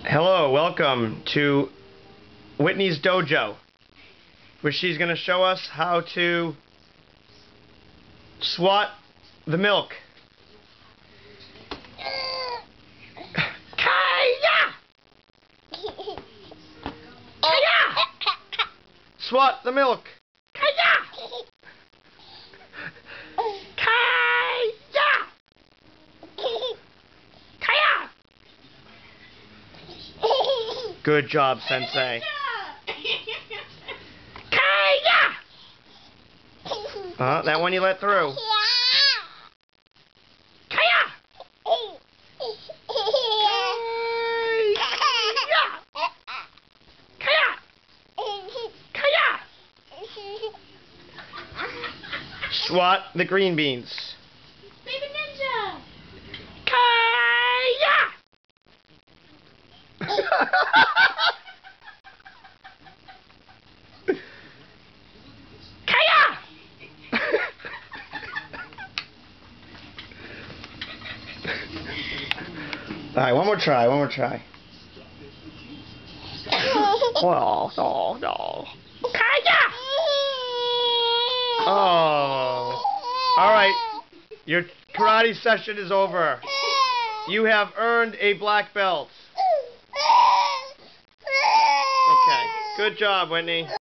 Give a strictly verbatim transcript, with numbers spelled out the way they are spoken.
Hello, welcome to Whitney's dojo, where she's going to show us how to swat the milk. Kaya! Kaya! Swat the milk. Kaya! Kaya! Kaya! Good job, Sensei. Kaya! Uh, that one you let through. Kaya! Swat the green beans. Baby Ninja! Kaya! Kaya! Alright, one more try, one more try. Oh, no, no. Kaya! Oh. Alright, your karate session is over. You have earned a black belt. Okay, good job, Whitney.